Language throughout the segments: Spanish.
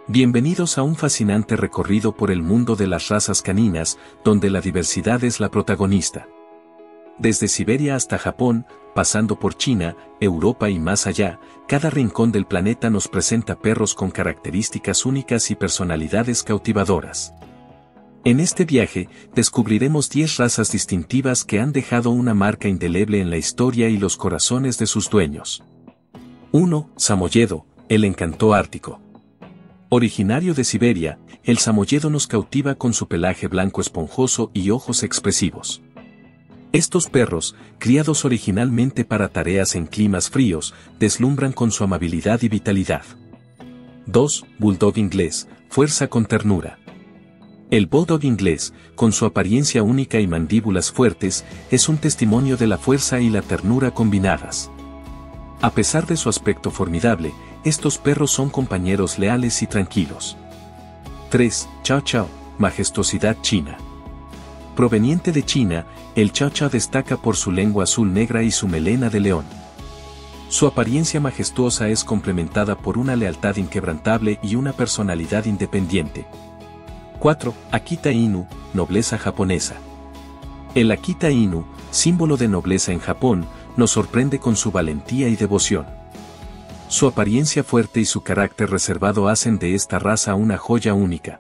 Bienvenidos a un fascinante recorrido por el mundo de las razas caninas, donde la diversidad es la protagonista. Desde Siberia hasta Japón, pasando por China, Europa y más allá, cada rincón del planeta nos presenta perros con características únicas y personalidades cautivadoras. En este viaje, descubriremos 10 razas distintivas que han dejado una marca indeleble en la historia y los corazones de sus dueños. 1. Samoyedo, el encanto ártico. Originario de Siberia, el samoyedo nos cautiva con su pelaje blanco esponjoso y ojos expresivos. Estos perros, criados originalmente para tareas en climas fríos, deslumbran con su amabilidad y vitalidad. 2. Bulldog inglés, fuerza con ternura. El bulldog inglés, con su apariencia única y mandíbulas fuertes, es un testimonio de la fuerza y la ternura combinadas. A pesar de su aspecto formidable, estos perros son compañeros leales y tranquilos. 3. Chow Chow, majestuosidad china. Proveniente de China, el Chow Chow destaca por su lengua azul negra y su melena de león. Su apariencia majestuosa es complementada por una lealtad inquebrantable y una personalidad independiente. 4. Akita Inu, nobleza japonesa. El Akita Inu, símbolo de nobleza en Japón, nos sorprende con su valentía y devoción. Su apariencia fuerte y su carácter reservado hacen de esta raza una joya única.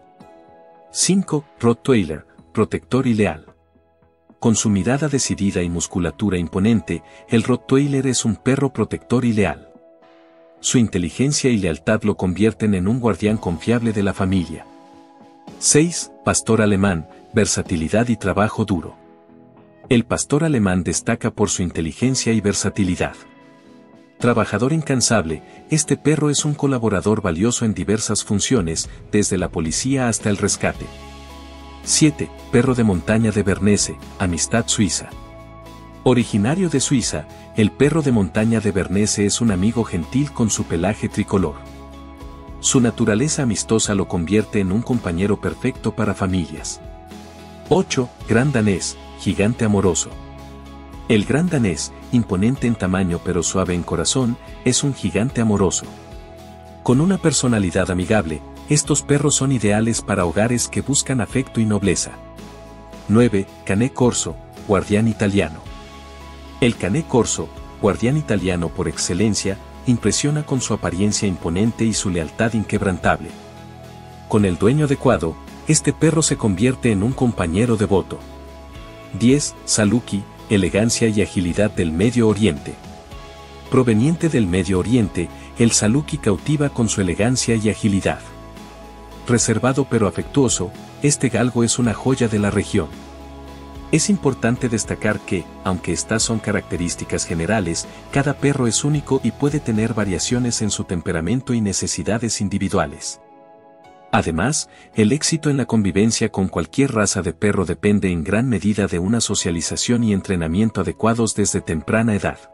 5. Rottweiler, protector y leal. Con su mirada decidida y musculatura imponente, el Rottweiler es un perro protector y leal. Su inteligencia y lealtad lo convierten en un guardián confiable de la familia. 6. Pastor alemán, versatilidad y trabajo duro. El pastor alemán destaca por su inteligencia y versatilidad. Trabajador incansable, este perro es un colaborador valioso en diversas funciones, desde la policía hasta el rescate. 7. Perro de montaña de Bernese, amistad suiza. Originario de Suiza, el perro de montaña de Bernese es un amigo gentil con su pelaje tricolor. Su naturaleza amistosa lo convierte en un compañero perfecto para familias. 8. Gran danés, gigante amoroso. El gran danés, imponente en tamaño pero suave en corazón, es un gigante amoroso. Con una personalidad amigable, estos perros son ideales para hogares que buscan afecto y nobleza. 9. Cané Corso, guardián italiano. El Cané Corso, guardián italiano por excelencia, impresiona con su apariencia imponente y su lealtad inquebrantable. Con el dueño adecuado, este perro se convierte en un compañero devoto. 10. Saluki, elegancia y agilidad del Medio Oriente. Proveniente del Medio Oriente, el Saluki cautiva con su elegancia y agilidad. Reservado pero afectuoso, este galgo es una joya de la región. Es importante destacar que, aunque estas son características generales, cada perro es único y puede tener variaciones en su temperamento y necesidades individuales. Además, el éxito en la convivencia con cualquier raza de perro depende en gran medida de una socialización y entrenamiento adecuados desde temprana edad.